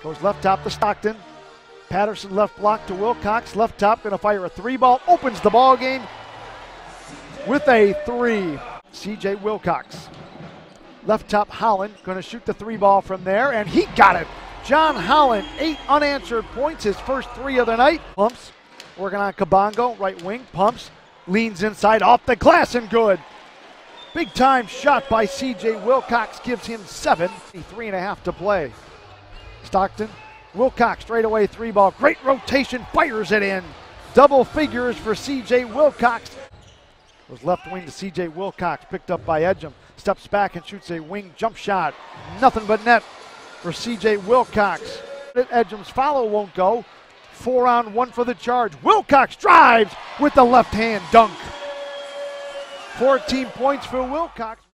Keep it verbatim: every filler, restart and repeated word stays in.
Goes left top to Stockton. Patterson left block to Wilcox. Left top going to fire a three ball. Opens the ball game with a three. C J Wilcox. Left top Holland going to shoot the three ball from there, and he got it. John Holland, eight unanswered points, his first three of the night. Pumps, working on Kabongo, right wing, pumps, leans inside, off the glass and good. Big time shot by C J Wilcox gives him seven, three and a half to play. Stockton, Wilcox straight away three ball, great rotation, fires it in. Double figures for C J Wilcox. Was left wing to C J Wilcox, picked up by Edgem, steps back and shoots a wing jump shot. Nothing but net for C J Wilcox. Edgem's follow won't go. Four on one for the Charge. Wilcox drives with the left hand dunk. fourteen points for Wilcox.